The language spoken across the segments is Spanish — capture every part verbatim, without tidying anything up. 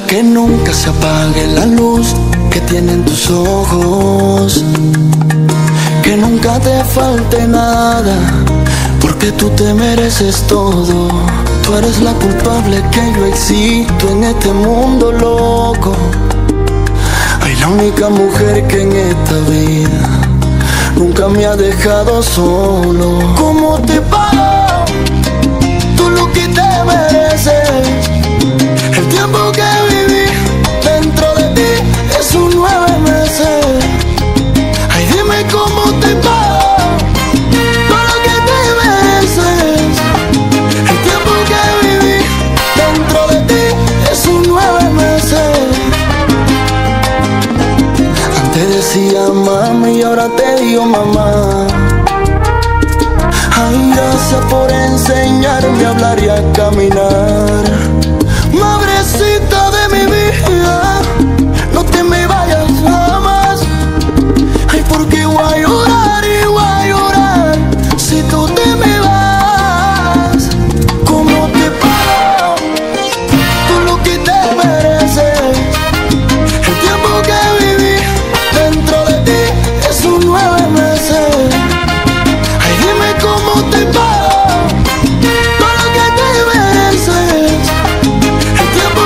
Que nunca se apague la luz que tienen tus ojos, que nunca te falte nada, porque tú te mereces todo. Tú eres la culpable que yo existo en este mundo loco. Ay, la única mujer que en esta vida nunca me ha dejado solo. ¿Cómo te pago tú lo que te mereces? El tiempo que viví dentro de ti es un nueve meses. Ay, dime cómo te pago todo lo que te mereces. El tiempo que viví dentro de ti es un nueve meses. Antes decía mami y ahora te digo mamá. Ay, gracias por enseñarme a hablar y a caminar. Madrecita de mi vida, no te me vayas jamás. Ay, porque voy a llorar y voy a llorar si tú te me vas. ¿Cómo te pago tú lo que te mereces? El tiempo que viví dentro de ti es un nueve meses. Ay, dime cómo te pago todo lo que te mereces. El tiempo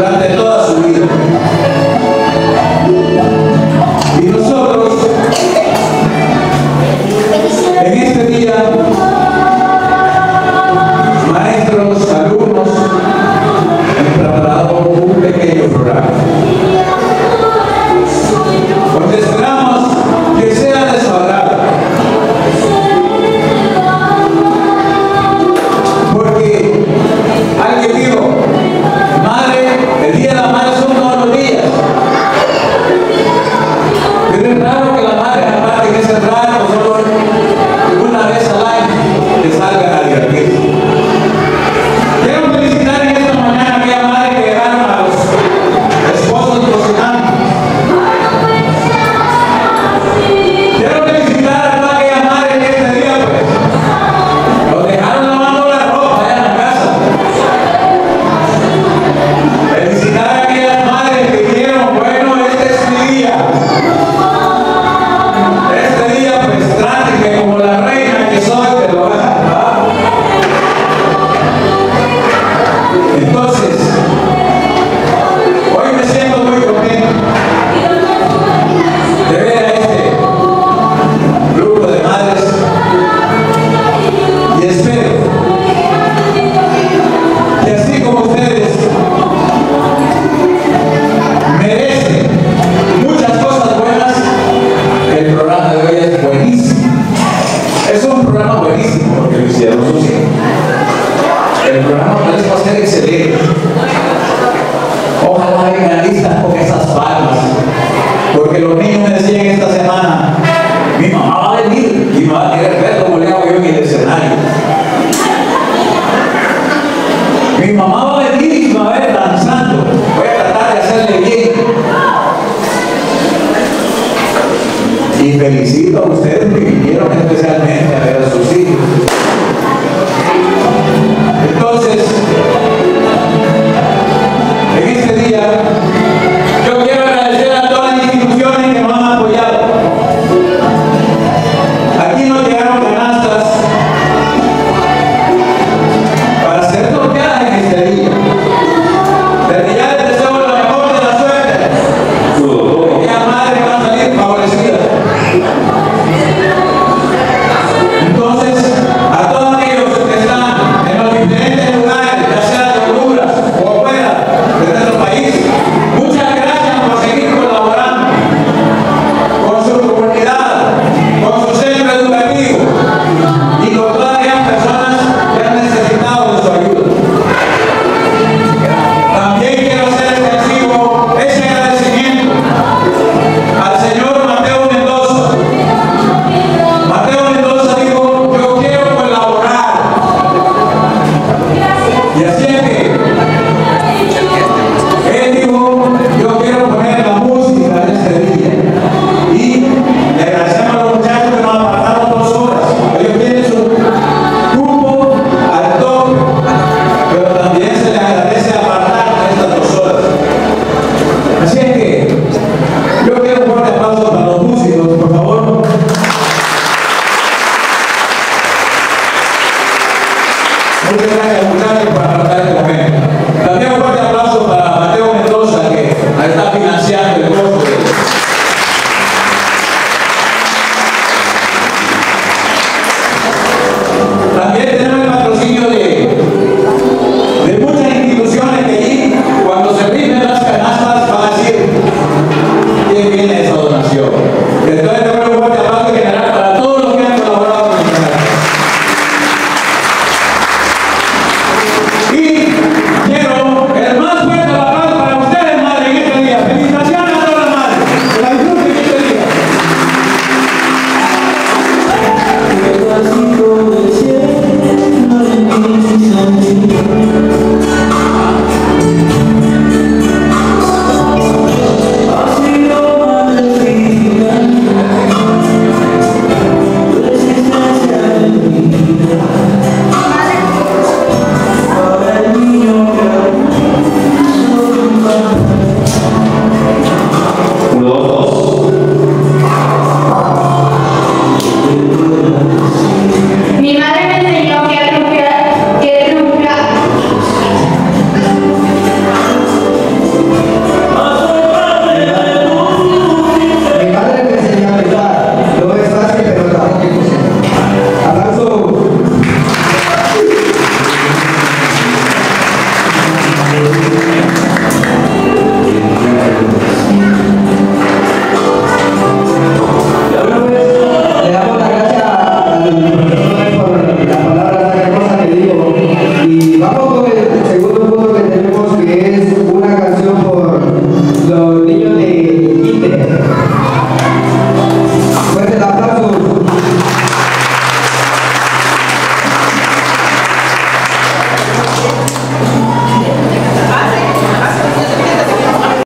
durante toda su vida. Y nosotros, en este día, maestros, alumnos, hemos preparado un pequeño programa. Porque esperamos que sea de su agrado. Porque alguien dijo, madre, el día de la madre son todos los días. Pero es raro que la madre, aparte que es raro, solo una vez al año que salgan a divertirse. Quiero felicitar en esta mañana a aquella madre que llegaron a los esposos cocinando. Quiero felicitar a toda aquella madre que este día, pues, los dejaron lavando la ropa allá en la casa. Felicitar a aquellas madres que dijeron, bueno, este es mi día. Este día, pues, trate que como la reina que soy, te lo vas a dar. Entonces, hoy me siento muy contento de ver a este grupo de madres y espero que así como ustedes merecen muchas cosas buenas, el programa de hoy es buenísimo. Es un programa buenísimo porque lo hicieron sus hijos. El programa les va a ser excelente. Ojalá vengan listas con esas palmas, porque los niños me decían esta semana, mi mamá va a venir y me va a querer ver como le hago yo en el escenario. Mi mamá va a venir y me va a ver danzando. Voy a tratar de hacerle bien. Y felicito a ustedes que vinieron especialmente